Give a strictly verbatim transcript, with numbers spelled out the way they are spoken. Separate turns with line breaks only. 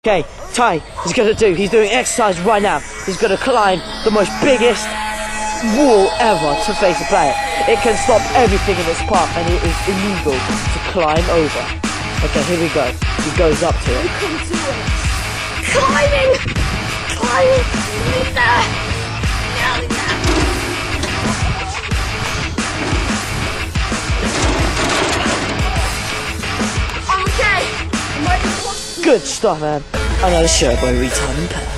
Okay, Ty is gonna do, he's doing exercise right now. He's gonna climb the most biggest wall ever to face a player. It can stop everything in its path and it is illegal to climb over. Okay, here we go. He goes up to it.
You can do it. Climbing! Climbing! Right there! Yeah, like that. Okay!
Good stuff, man. Another show by Retard and Pat.